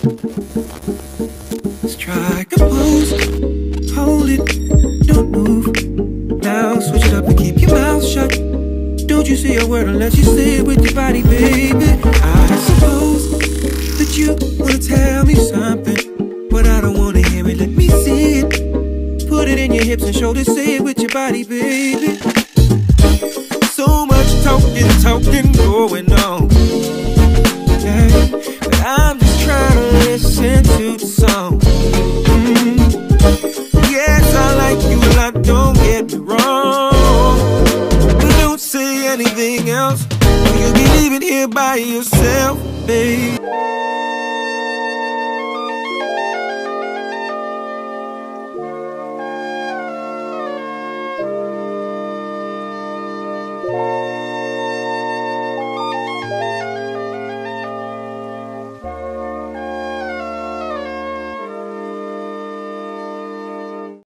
Strike a pose, hold it, don't move. Now switch it up and keep your mouth shut. Don't you say a word unless you say it with your body, baby. I suppose that you wanna tell me something, but I don't wanna hear it, let me see it. Put it in your hips and shoulders, say it with your body, baby. So much talking going on, yeah, but I'm just trying to listen to the song. Yes, I like you a lot, don't get me wrong, but don't say anything else, or you'll be leaving here by yourself, babe.